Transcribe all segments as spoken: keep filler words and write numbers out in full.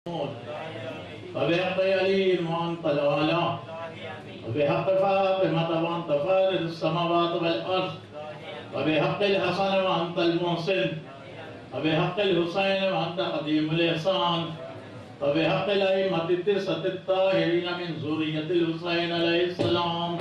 وبحق علي وأنت الأعلى وبحق فاطمة وأنت فارض السماوات والأرض وبحق الحسن وأنت المحسن وبحق الحسين وأنت قديم الإحسان وبحق الأئمة التسعة الطاهرين من ذرية الحسين عليه السلام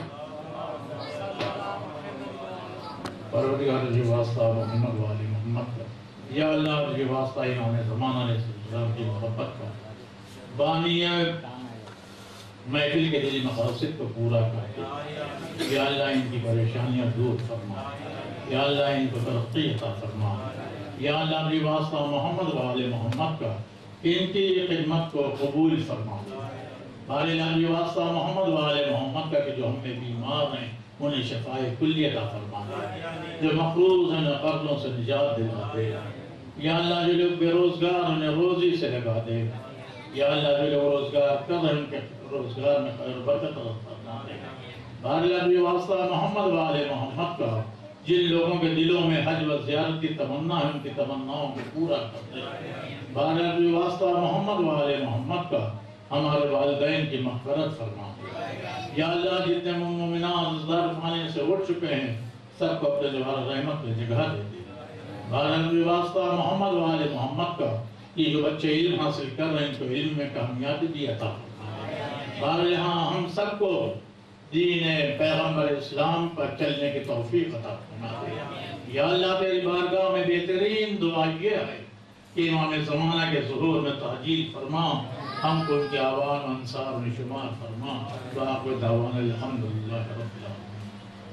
پروردگار جی واسطہ محمد و آل محمد کا، یا اللہ جی واسطہ امام زمانہ علیہ السلام کی محبت کا، بانی محفل کے دلی مقاصد کو پورا کرتے، یا اللہ ان کی پریشانیاں دور فرما، یا اللہ ان کو ترقی عطا فرما، یا اللہ جی واسطہ محمد و آل محمد کا ان کی خدمت کو قبول فرما، بارے اللہ جی واسطہ محمد و آل محمد کا کہ جو ہم میں بیمار ہیں انہیں شفاء کلی عطا فرما، جو مقروض ہیں قرضوں سے نجات دلا دے، یا اللہ جو لوگ بے روزگار انہیں روزی سے لگا دے، یا اللہ جو لوگ روزگار کر رہے ان کے روزگار میں خیر و برکت عطا فرما دے، بارے اللہ جو واسطہ محمد و آل محمد کا جن لوگوں کے دلوں میں حج و زیارت کی تمنا ہے ان کی تمناؤں کو پورا کر دے، بارے اللہ جو واسطہ محمد و آل محمد کا ہمارے والدین کی مغفرت فرما دے، یا اللہ جتنے مومنان اس دار خانے سے اٹھ چکے ہیں سب کو اپنے جوار رحمت میں جگہ دے دے، بارے اللہ واسطہ محمد و آل محمد کا یہ جو بچے علم حاصل کر رہے ہیں ان کو علم میں کامیابی بھی عطا فرما، بارے ہاں ہم سب کو دین پیغمبر اسلام پر چلنے کی توفیق عطا فرما دے، یا اللہ تیری بارگاہ میں بہترین دعا یہ ہے کہ امام زمانہ کے ظہور میں تعجیل فرما، ہم کو ان کے آوان انصار میں شمار فرما، وآخر دعوانا الحمدللہ رب العالمین۔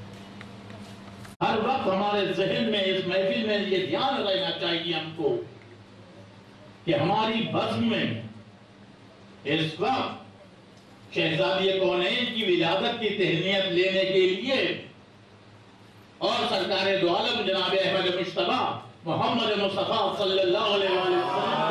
ہر وقت ہمارے ذہن میں اس محفل میں یہ دھیان رہنا چاہیے ہم کو کہ ہماری بزم میں اس وقت شہزادی کونین کی ولادت کی تہنیت لینے کے لیے اور سرکار دو عالم جناب احمد مجتبیٰ محمد مصطفیٰ صلی اللہ علیہ وسلم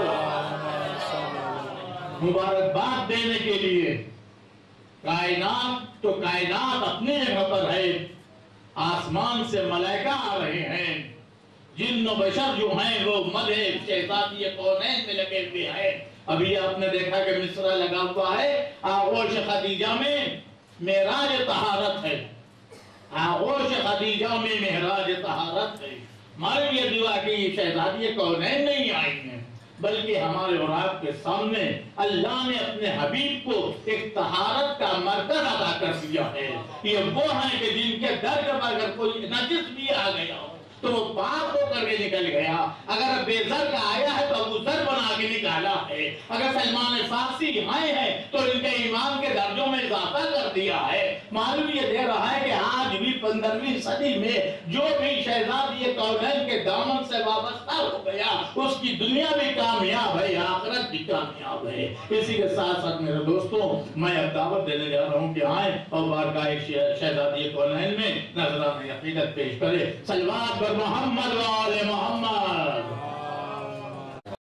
کو مبارکباد دینے کے لیے کائنات تو کائنات اپنے جگہ پر ہے، آسمان سے ملائکہ آ رہے ہیں، جن و بشر جو ہیں وہ مدح شہزادی کونین میں لگے ہوئے ہیں۔ ابھی آپ نے دیکھا کہ مصرع لگا ہوا ہے، آغوش خدیجہ میں معراج طہارت ہے، آغوش خدیجہ میں معراج طہارت ہے۔ ہمارے لیے دعا کہ یہ شہزادی کونین نہیں آئی ہیں بلکہ ہمارے اور آپ کے سامنے اللہ نے اپنے حبیب کو ایک طہارت کا مرکز عطا کر دیا ہے۔ یہ وہ ہیں کہ جن کے در پر اگر کوئی نجس بھی آ گیا تو وہ پاک ہو کر کے نکل گیا، اگر بے زر کا آیا ہے تو ابو زر بنا کے نکالا ہے، اگر سلمان فارسی آئے ہیں تو ان کے ایمان کے درجوں میں اضافہ کر دیا ہے۔ معلوم یہ دے رہا ہے کہ آج بھی پندرہویں صدی میں جو بھی شہزادی کونین کے دامن سے وابستہ ہو گیا اس کی دنیا بھی کامیاب ہے، آخرت بھی کامیاب ہے۔ اسی کے ساتھ ساتھ میرے دوستوں میں اب دعوت دینے جا رہا ہوں کہ آئیں اور بارگاہ شہزادی کونین میں نذرانہ عقیدت پیش کرے۔ صلوات پر محمد و آل محمد۔